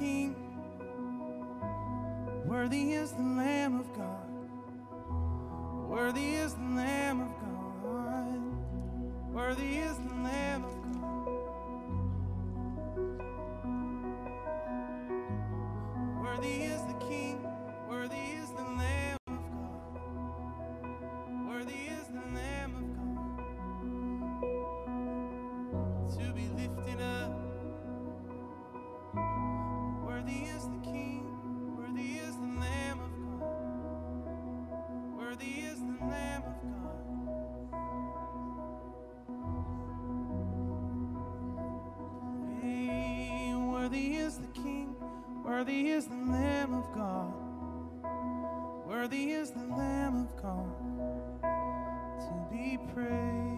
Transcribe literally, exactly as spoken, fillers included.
King. Worthy is the Lamb of God. Worthy is the Lamb of God. Worthy is the Lamb of God. Worthy is the King. Worthy is the Lamb of God. Worthy is the Lamb of God. To be lifted up. Worthy is the King. Worthy is the Lamb of God. Worthy is the Lamb of God. Hey, worthy is the King. Worthy is the Lamb of God. Worthy is the Lamb of God to be praised.